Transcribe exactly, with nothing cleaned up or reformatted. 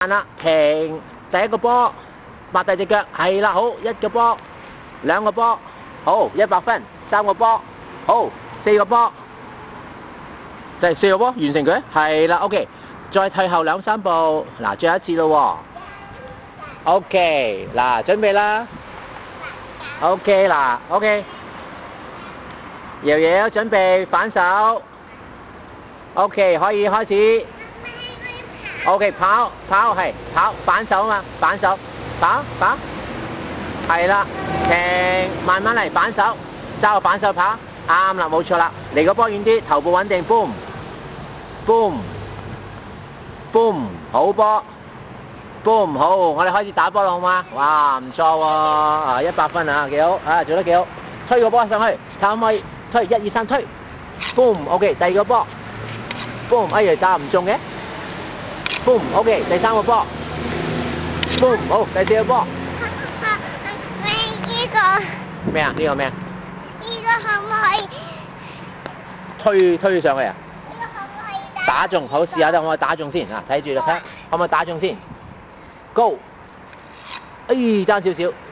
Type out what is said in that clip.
啦，停，第一個波，擘大隻腳，係啦，好，一個波，兩個波，好，一百分，三個波，好，四個波，就係四個波，完成佢，係啦 ，OK， 再退後兩三步，嗱，最後一次咯喎 ，OK， 嗱，準備啦 ，OK， 嗱 ，OK， 瑤瑤準備反手 ，OK， 可以開始。O.K. 跑跑係跑反手啊嘛，反手跑跑係啦，停慢慢嚟反手，揸個反手跑，啱啦冇錯啦，離個波遠啲，頭部穩定 ，boom boom boom 好波 ，boom 好，我哋開始打波啦好嗎？哇唔錯喎，啊一百分啊幾好啊做得幾好，推個波上去，睇可唔可以推一二三推 ，boom O.K. 第二個波 ，boom 哎呀打唔中嘅。boom OK 第三個波 boom 好第四個波呢個咩啊？呢個咩啊？ 呢個可唔可以推推上去啊？ 呢個可唔可以打中好試下得，我打中先啊！睇住啦，睇可唔可以打中先 ？Go！ 哎爭少少。